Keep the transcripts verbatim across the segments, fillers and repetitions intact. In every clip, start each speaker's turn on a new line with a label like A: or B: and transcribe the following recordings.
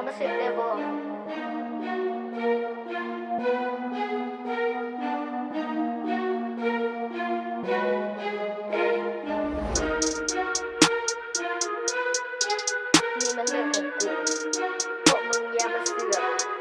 A: มาเสือกได้บ่นี่มันเรื่องของกูพวกมึงอย่ามาเสือก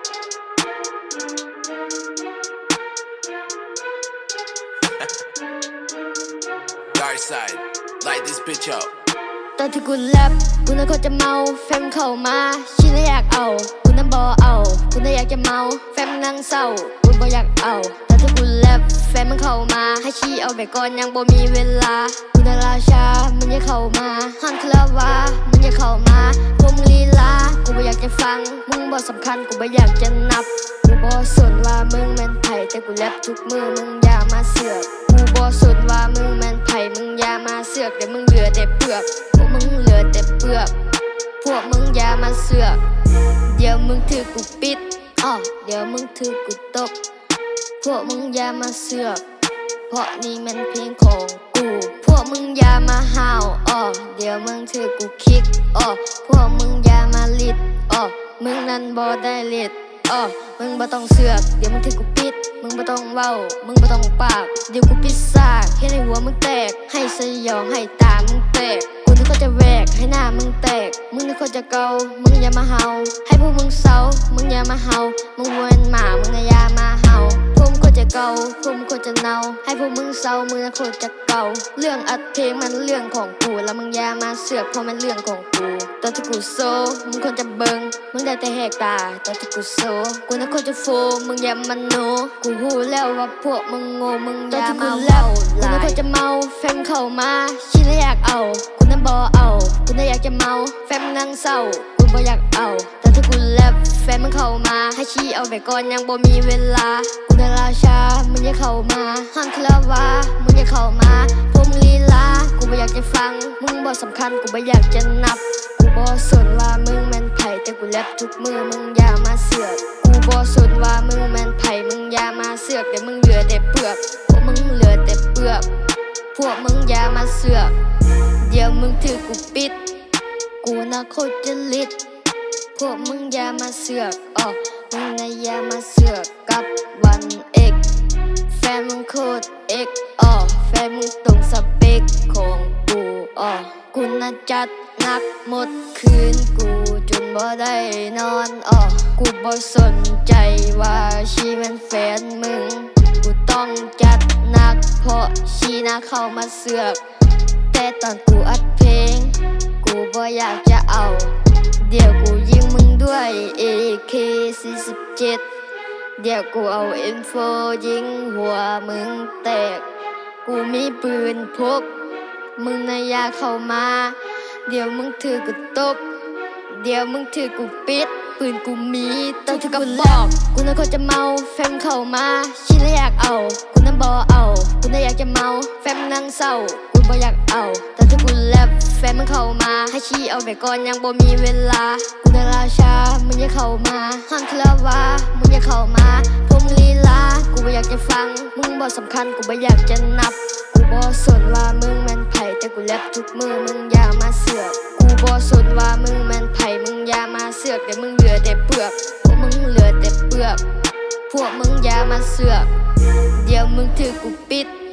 B: Dark side, light this bitch up
A: ตอนที่กูแรปกูน่ะก็จะเมาแฟมเข้ามาชิแล้วอยากเอากูน่ะบ่เอากูน่ะอยากจะเมาแฟมนั่งเศร้ากูบ่อยากเอาตอนที่กูแรปแฟมมันเข้ามาให้ชี้เอาไปก่อนยังบ่มีเวลากูน่ะราชามึงอย่าเข้ามาฮันคลาวามึงอย่าเข้ามาพวกมึงลีลากูบ่อยากจะฟังมึงบ่สำคัญกูบ่อยากจะนับกูบ่สนว่ามึงแม่นไผแต่กูแรปทุกมือมึงอย่ามาเสือกกูบ่สนว่ามึงแม่นไผมึงอย่ามาเสือกเดี๋ยวมึงเหลือแต่เปลือกพวกมึงเหลือแต่เปลือกพวกมึงอย่ามาเสือกเดี๋ยวมึงถือกูปิดอ้อเดี๋ยวมึงถือกูตบพวกมึงอย่ามาเสือกเพราะนี่มันเพลงของกูพวกมึงอย่ามาห้าวอ้อเดี๋ยวมึงถือกูคิกอ้อพวกมึงอย่ามาลิดอ้อมึงนั้นบ่ได้ลิดอ้อมึงบ่ต้องเสือกเดี๋ยวมึงถือกูปิดมึงบ่ต้องเว้ามึงบ่ต้องปากเดี๋ยวกูปิดซากให้ในหัวมึงแตกให้สยองให้ตามึงแตกกูนึกว่าจะแหวกให้หน้ามึงแตกมึงนึกว่าจะเกามึงอย่ามาเห่าให้พวกมึงเศร้ามึงอย่ามาเห่ามึงวนหมามึงอย่ามาเห่าพวกมึงก็จะเกาพวกมึงก็จะเน่าให้พวกมึงเศร้ามึงก็จะเกาเรื่องอัดเพลงมันเรื่องของกูแล้วมึงอย่ามาเสือกเพราะมันเรื่องของกูตอนที่กูโซมึงควรจะเบิ่งมึงได้แต่แหกตาตอนที่กูโซกูน่ะควรจะโฟมึงอย่ามาโนกูรู้แล้วว่าพวกมึงโง่มึงอย่ามาเล่ากูน่ะควรจะเมาแฟมเข้ามาชิแล้วอยากเอากูน่ะบ่เอากูน่ะอยากจะเมาแฟมนั่งเศร้ากูบ่อยากเอาตอนที่กูแรปแฟมมึงเข้ามาให้ชี้เอาไปก่อนยังบ่มีเวลากูน่ะราชามึงอย่าเข้ามาฮันคลาวามึงอย่าเข้ามาพวกมึงลีลากูบ่อยากจะฟังมึงบ่สำคัญกูบ่อยากจะนับกูบ่สนว่ามึงแม่นไผแต่กูแรปทุกมือมึงอย่ามาเสือกกูบ่สนว่ามึงแม่นไผมึงอย่ามาเสือกเดี๋ยวมึงเหลือแต่เปลือกพวกมึงเหลือแต่เปลือกพวกมึงอย่ามาเสือกเดี๋ยวมึงถือกูปิดกูน่ะโคตรจะลิดพวกมึงอย่ามาเสือกอ๋อมึงน่ะอย่ามาเสือกกับวันเอกแฟนมึงโคตรเอกอ๋อแฟนมึงตรงสเปคของกูอ๋อกูน่ะจัดหนักหมดคืนกูจนบ่ได้นอนอ๋อกูบ่สนใจว่าชีเป็นแฟนมึงกูต้องจัดหนักเพราะชีน่ะเข้ามาเสือกแต่ตอนกูอัดเพลงกูบ่อยากจะเอาเดี๋ยวกูยิงมึงด้วย เอ เค สี่สิบเจ็ด เดี๋ยวกูเอา เอ็ม โฟร์ ยิงหัวมึงแตกกูมีปืนพกมึงน่ะอย่าเข้ามาเดี๋ยวมึงถือกูตบเดี๋ยวมึงถือกูปิดปืนกูมีตอนที่กูบอกกูน่ะก็จะเมาแฟมเข้ามาชิแล้วอยากเอากูน่ะบ่เอากูน่ะอยากจะเมาแฟมนั่งเศร้ากูบ่อยากเอาตอนที่กูแรปแฟมมันเข้ามาให้ชี้เอาไปก่อนยังบ่มีเวลากูน่ะราชามึงอย่าเข้ามาฮันคลาวามึงอย่าเข้ามาพวกมึงลีลากูบ่อยากจะฟังมึงบ่สำคัญกูบ่อยากจะนับกูบ่สนว่ามึงแม่นไผแต่กูแรปทุกมือมึงอย่ามาเสือกกูบ่สนว่ามึงแม่นไผมึงอย่ามาเสือกเดี๋ยวมึงเหลือแต่เปลือกพวกมึงเหลือแต่เปลือกพวกมึงอย่ามาเสือกเดี๋ยวมึงถือกูปิด